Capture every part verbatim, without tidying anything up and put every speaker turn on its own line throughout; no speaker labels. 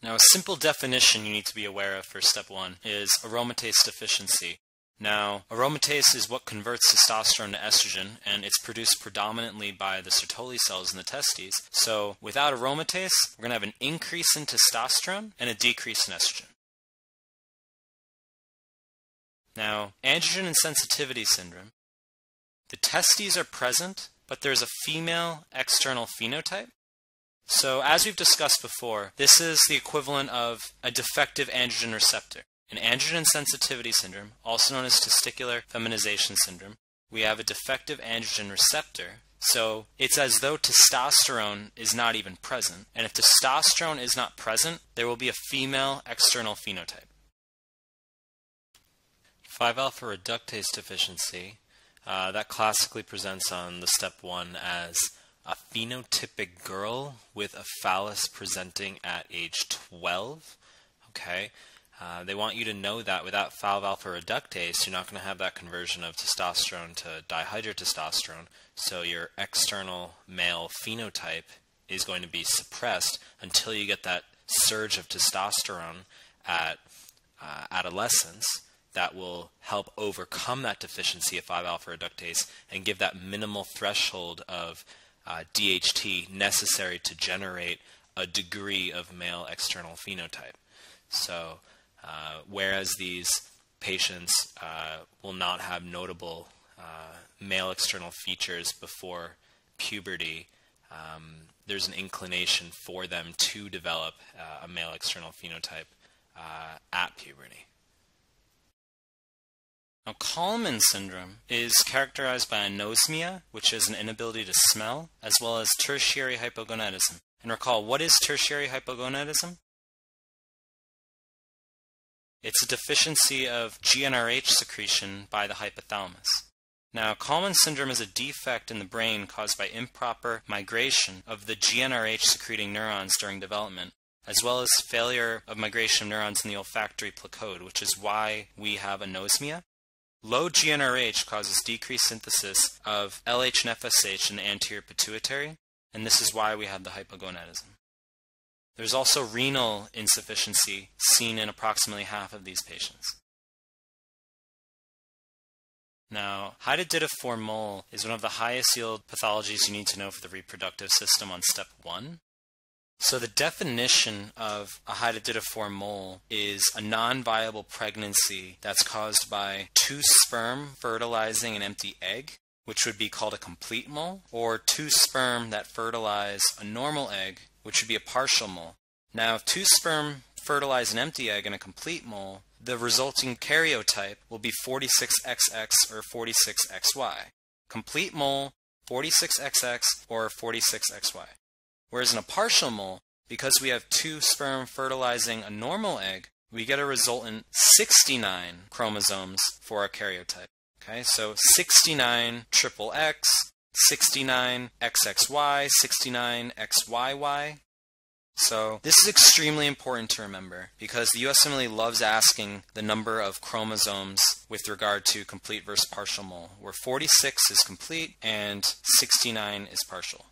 Now, a simple definition you need to be aware of for step one is aromatase deficiency. Now, aromatase is what converts testosterone to estrogen, and it's produced predominantly by the Sertoli cells in the testes. So, without aromatase, we're going to have an increase in testosterone and a decrease in estrogen. Now, androgen insensitivity syndrome. The testes are present, but there's a female external phenotype. So, as we've discussed before, this is the equivalent of a defective androgen receptor. In androgen insensitivity syndrome, also known as testicular feminization syndrome, we have a defective androgen receptor. So, it's as though testosterone is not even present. And if testosterone is not present, there will be a female external phenotype. five alpha reductase deficiency, uh, that classically presents on the step one as a phenotypic girl with a phallus presenting at age twelve. Okay, uh, they want you to know that without five alpha reductase, you're not going to have that conversion of testosterone to dihydrotestosterone. So your external male phenotype is going to be suppressed until you get that surge of testosterone at uh, adolescence that will help overcome that deficiency of five alpha reductase and give that minimal threshold of Uh, D H T necessary to generate a degree of male external phenotype. So, uh, whereas these patients uh, will not have notable uh, male external features before puberty, um, there's an inclination for them to develop uh, a male external phenotype uh, at puberty. Now, Kallmann syndrome is characterized by anosmia, which is an inability to smell, as well as tertiary hypogonadism. And recall, what is tertiary hypogonadism? It's a deficiency of G n R H secretion by the hypothalamus. Now, Kallmann syndrome is a defect in the brain caused by improper migration of the G n R H secreting neurons during development, as well as failure of migration of neurons in the olfactory placode, which is why we have anosmia. Low G n R H causes decreased synthesis of L H and F S H in the anterior pituitary, and this is why we have the hypogonadism. There's also renal insufficiency seen in approximately half of these patients. Now, hydatidiform mole is one of the highest yield pathologies you need to know for the reproductive system on step one. So the definition of a hydatidiform mole is a non-viable pregnancy that's caused by two sperm fertilizing an empty egg, which would be called a complete mole, or two sperm that fertilize a normal egg, which would be a partial mole. Now, if two sperm fertilize an empty egg in a complete mole, the resulting karyotype will be forty-six X X or forty-six X Y. Complete mole, forty-six X X or forty-six X Y. Whereas in a partial mole, because we have two sperm fertilizing a normal egg, we get a resultant sixty-nine chromosomes for our karyotype. Okay, so sixty-nine triple X, sixty-nine X X Y, sixty-nine X Y Y. So this is extremely important to remember because the U S M L E loves asking the number of chromosomes with regard to complete versus partial mole, where forty-six is complete and sixty-nine is partial.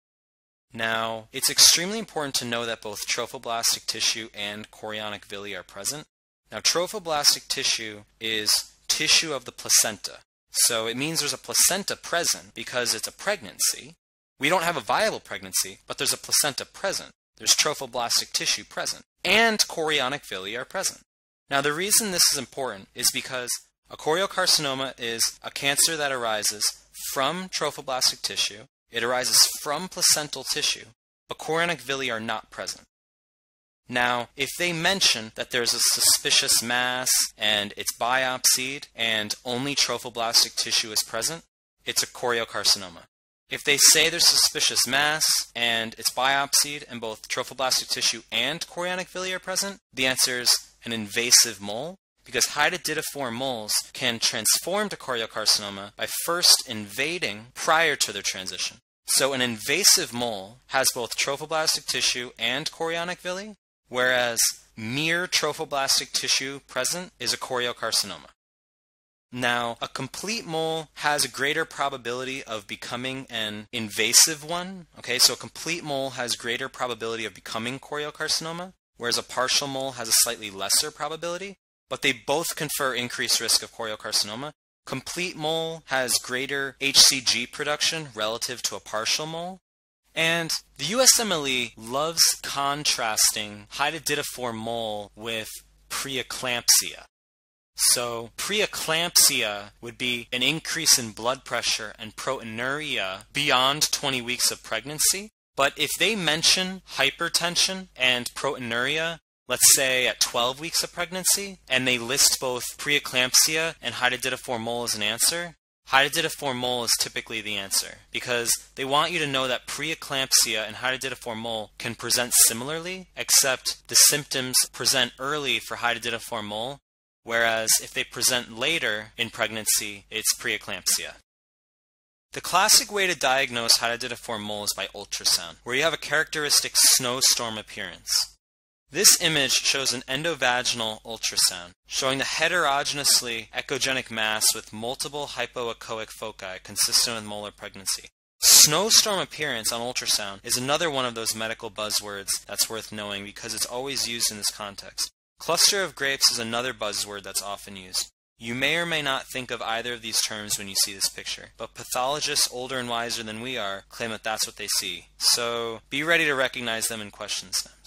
Now, it's extremely important to know that both trophoblastic tissue and chorionic villi are present. Now, trophoblastic tissue is tissue of the placenta. So it means there's a placenta present because it's a pregnancy. We don't have a viable pregnancy, but there's a placenta present. There's trophoblastic tissue present. And chorionic villi are present. Now, the reason this is important is because a choriocarcinoma is a cancer that arises from trophoblastic tissue. It arises from placental tissue, but chorionic villi are not present. Now, if they mention that there's a suspicious mass and it's biopsied and only trophoblastic tissue is present, it's a choriocarcinoma. If they say there's suspicious mass and it's biopsied and both trophoblastic tissue and chorionic villi are present, the answer is an invasive mole, because hydatidiform moles can transform to choriocarcinoma by first invading prior to their transition. So an invasive mole has both trophoblastic tissue and chorionic villi, whereas mere trophoblastic tissue present is a choriocarcinoma. Now, a complete mole has a greater probability of becoming an invasive one. Okay, so a complete mole has greater probability of becoming choriocarcinoma, whereas a partial mole has a slightly lesser probability, but they both confer increased risk of choriocarcinoma. Complete mole has greater H C G production relative to a partial mole. And the U S M L E loves contrasting hydatidiform mole with preeclampsia. So preeclampsia would be an increase in blood pressure and proteinuria beyond twenty weeks of pregnancy. But if they mention hypertension and proteinuria, let's say at twelve weeks of pregnancy, and they list both preeclampsia and hydatidiform mole as an answer, hydatidiform mole is typically the answer, because they want you to know that preeclampsia and hydatidiform mole can present similarly, except the symptoms present early for hydatidiform mole, whereas if they present later in pregnancy, it's preeclampsia. The classic way to diagnose hydatidiform mole is by ultrasound, where you have a characteristic snowstorm appearance. This image shows an endovaginal ultrasound, showing the heterogeneously echogenic mass with multiple hypoechoic foci consistent with molar pregnancy. Snowstorm appearance on ultrasound is another one of those medical buzzwords that's worth knowing because it's always used in this context. Cluster of grapes is another buzzword that's often used. You may or may not think of either of these terms when you see this picture, but pathologists older and wiser than we are claim that that's what they see. So be ready to recognize them in question stems.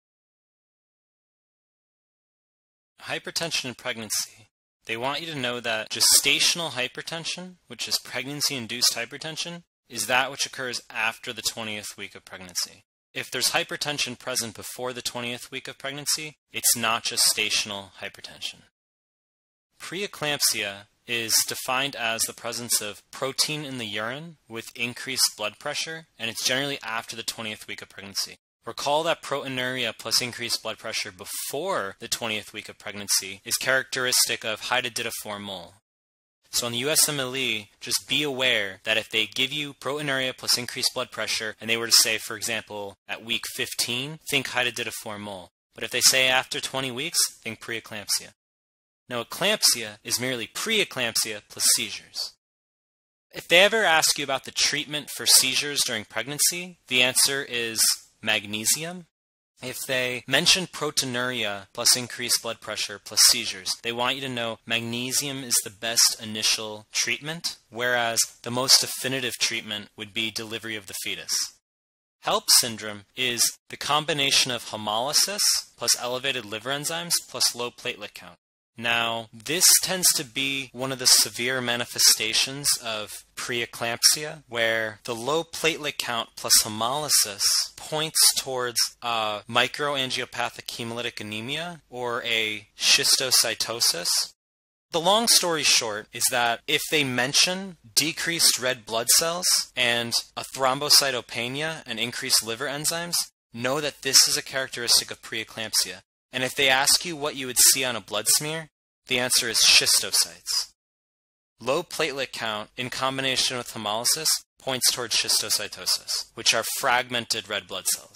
Hypertension in pregnancy. They want you to know that gestational hypertension, which is pregnancy-induced hypertension, is that which occurs after the twentieth week of pregnancy. If there's hypertension present before the twentieth week of pregnancy, it's not gestational hypertension. Preeclampsia is defined as the presence of protein in the urine with increased blood pressure, and it's generally after the twentieth week of pregnancy. Recall that proteinuria plus increased blood pressure before the twentieth week of pregnancy is characteristic of hydatidiform mole. So in the U S M L E, just be aware that if they give you proteinuria plus increased blood pressure, and they were to say, for example, at week fifteen, think hydatidiform mole. But if they say after twenty weeks, think preeclampsia. Now, eclampsia is merely preeclampsia plus seizures. If they ever ask you about the treatment for seizures during pregnancy, the answer is magnesium. If they mention proteinuria plus increased blood pressure plus seizures, they want you to know magnesium is the best initial treatment, whereas the most definitive treatment would be delivery of the fetus. HELLP syndrome is the combination of hemolysis plus elevated liver enzymes plus low platelet count. Now, this tends to be one of the severe manifestations of preeclampsia, where the low platelet count plus hemolysis points towards uh, microangiopathic hemolytic anemia or a schistocytosis. The long story short is that if they mention decreased red blood cells and a thrombocytopenia and increased liver enzymes, know that this is a characteristic of preeclampsia. And if they ask you what you would see on a blood smear, the answer is schistocytes. Low platelet count in combination with hemolysis points towards schistocytosis, which are fragmented red blood cells.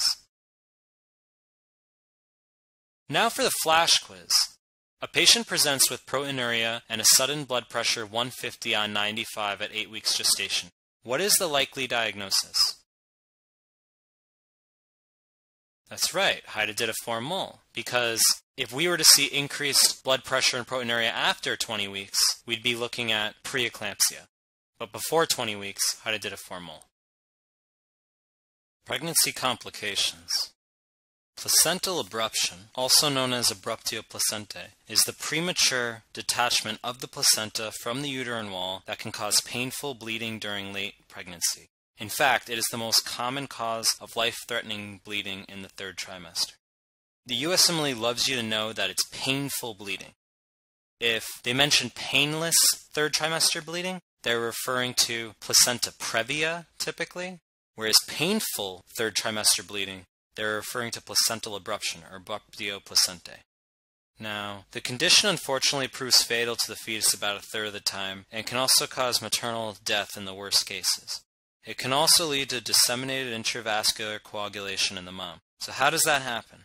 Now for the flash quiz. A patient presents with proteinuria and a sudden blood pressure one fifty on ninety-five at eight weeks gestation. What is the likely diagnosis? That's right, hydatidiform mole. Because if we were to see increased blood pressure and proteinuria after twenty weeks, we'd be looking at preeclampsia. But before twenty weeks, hydatidiform mole. Pregnancy complications. Placental abruption, also known as abruptio placentae, is the premature detachment of the placenta from the uterine wall that can cause painful bleeding during late pregnancy. In fact, it is the most common cause of life-threatening bleeding in the third trimester. The U S M L E loves you to know that it's painful bleeding. If they mention painless third trimester bleeding, they're referring to placenta previa, typically, whereas painful third trimester bleeding, they're referring to placental abruption, or abruptio placentae. Now, the condition unfortunately proves fatal to the fetus about a third of the time, and can also cause maternal death in the worst cases. It can also lead to disseminated intravascular coagulation in the mom. So how does that happen?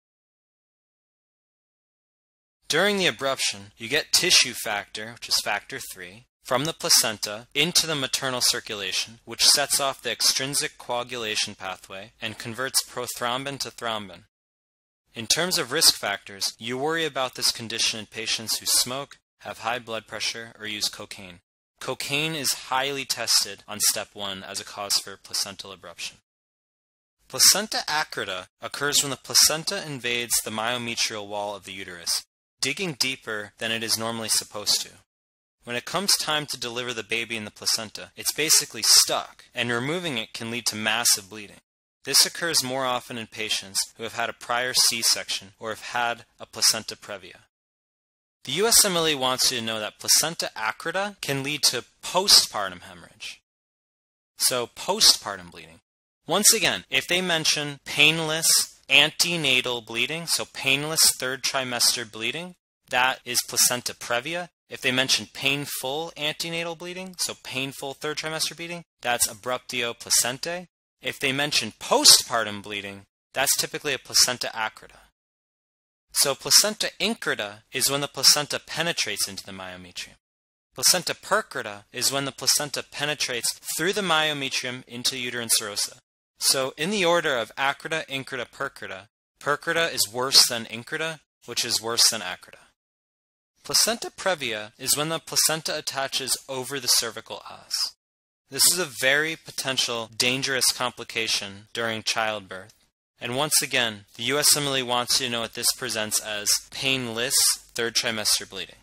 During the abruption, you get tissue factor, which is factor three, from the placenta into the maternal circulation, which sets off the extrinsic coagulation pathway and converts prothrombin to thrombin. In terms of risk factors, you worry about this condition in patients who smoke, have high blood pressure, or use cocaine. Cocaine is highly tested on step one as a cause for placental abruption. Placenta accreta occurs when the placenta invades the myometrial wall of the uterus, digging deeper than it is normally supposed to. When it comes time to deliver the baby in the placenta, it's basically stuck, and removing it can lead to massive bleeding. This occurs more often in patients who have had a prior C-section or have had a placenta previa. The U S M L E wants you to know that placenta accreta can lead to postpartum hemorrhage. So, postpartum bleeding. Once again, if they mention painless antenatal bleeding, so painless third trimester bleeding, that is placenta previa. If they mention painful antenatal bleeding, so painful third trimester bleeding, that's abruptio placentae. If they mention postpartum bleeding, that's typically a placenta accreta. So placenta increta is when the placenta penetrates into the myometrium. Placenta percreta is when the placenta penetrates through the myometrium into uterine serosa. So in the order of accreta, increta, percreta, percreta is worse than increta, which is worse than accreta. Placenta previa is when the placenta attaches over the cervical os. This is a very potential dangerous complication during childbirth. And once again, the U S M L E wants you to know what this presents as painless third trimester bleeding.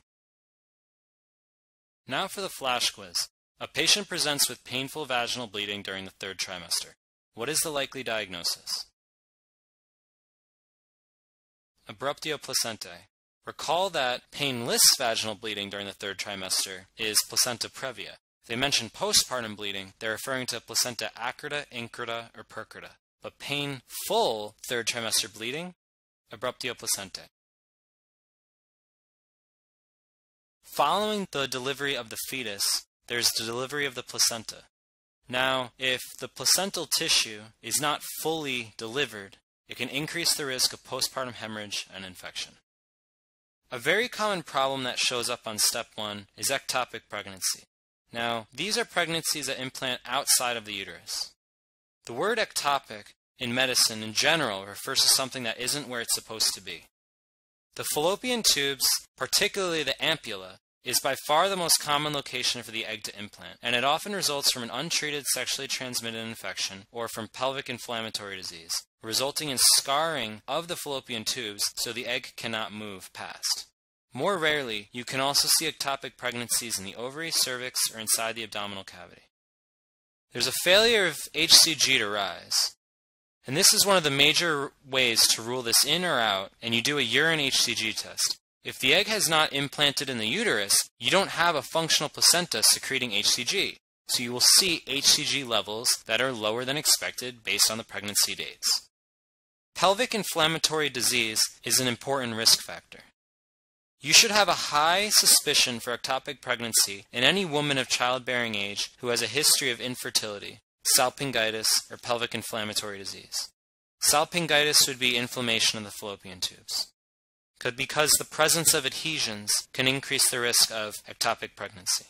Now for the flash quiz. A patient presents with painful vaginal bleeding during the third trimester. What is the likely diagnosis? Abruptio placentae. Recall that painless vaginal bleeding during the third trimester is placenta previa. If they mention postpartum bleeding, they're referring to placenta accreta, increta, or percreta. But painful third trimester bleeding, abruptio placentae. Following the delivery of the fetus, there's the delivery of the placenta. Now, if the placental tissue is not fully delivered, it can increase the risk of postpartum hemorrhage and infection. A very common problem that shows up on step one is ectopic pregnancy. Now, these are pregnancies that implant outside of the uterus. The word ectopic in medicine in general refers to something that isn't where it's supposed to be. The fallopian tubes, particularly the ampulla, is by far the most common location for the egg to implant, and it often results from an untreated sexually transmitted infection or from pelvic inflammatory disease, resulting in scarring of the fallopian tubes so the egg cannot move past. More rarely, you can also see ectopic pregnancies in the ovary, cervix, or inside the abdominal cavity. There's a failure of H C G to rise, and this is one of the major ways to rule this in or out, and you do a urine H C G test. If the egg has not implanted in the uterus, you don't have a functional placenta secreting H C G, so you will see H C G levels that are lower than expected based on the pregnancy dates. Pelvic inflammatory disease is an important risk factor. You should have a high suspicion for ectopic pregnancy in any woman of childbearing age who has a history of infertility, salpingitis, or pelvic inflammatory disease. Salpingitis would be inflammation of the fallopian tubes, because the presence of adhesions can increase the risk of ectopic pregnancy.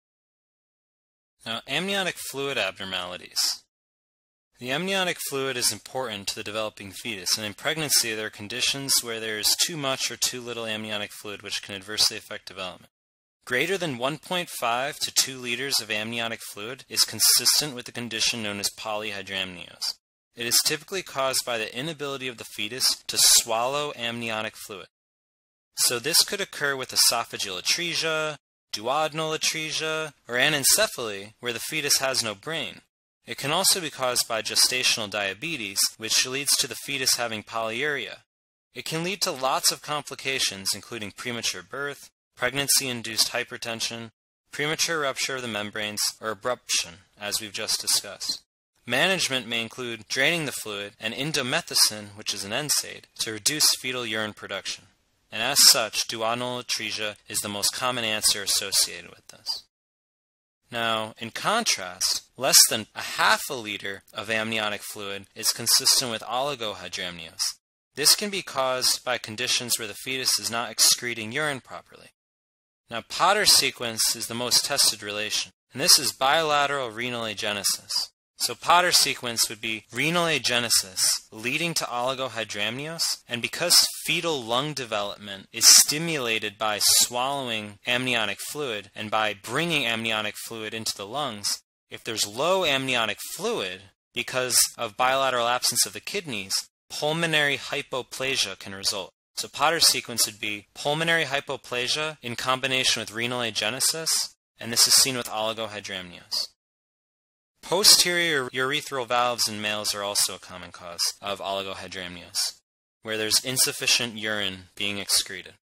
Now, amniotic fluid abnormalities. The amniotic fluid is important to the developing fetus, and in pregnancy there are conditions where there is too much or too little amniotic fluid which can adversely affect development. Greater than one point five to two liters of amniotic fluid is consistent with the condition known as polyhydramnios. It is typically caused by the inability of the fetus to swallow amniotic fluid. So this could occur with esophageal atresia, duodenal atresia, or anencephaly, where the fetus has no brain. It can also be caused by gestational diabetes, which leads to the fetus having polyuria. It can lead to lots of complications, including premature birth, pregnancy-induced hypertension, premature rupture of the membranes, or abruption, as we've just discussed. Management may include draining the fluid and indomethacin, which is an N SAID, to reduce fetal urine production. And as such, duodenal atresia is the most common answer associated with this. Now, in contrast, less than a half a liter of amniotic fluid is consistent with oligohydramnios. This can be caused by conditions where the fetus is not excreting urine properly. Now, Potter sequence is the most tested relation, and this is bilateral renal agenesis. So Potter sequence would be renal agenesis leading to oligohydramnios, and because fetal lung development is stimulated by swallowing amniotic fluid and by bringing amniotic fluid into the lungs, if there's low amniotic fluid because of bilateral absence of the kidneys, pulmonary hypoplasia can result. So Potter's sequence would be pulmonary hypoplasia in combination with renal agenesis, and this is seen with oligohydramnios. Posterior urethral valves in males are also a common cause of oligohydramnios, where there's insufficient urine being excreted.